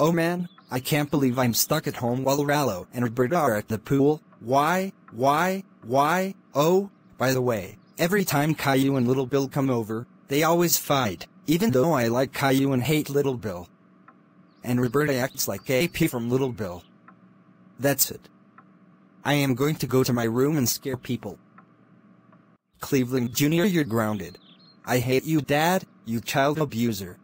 Oh man, I can't believe I'm stuck at home while Rallo and Roberta are at the pool. Why? Oh, by the way, every time Caillou and Little Bill come over, they always fight, even though I like Caillou and hate Little Bill. And Roberta acts like AP from Little Bill. That's it. I am going to go to my room and scare people. Cleveland Jr., you're grounded. I hate you, Dad, you child abuser.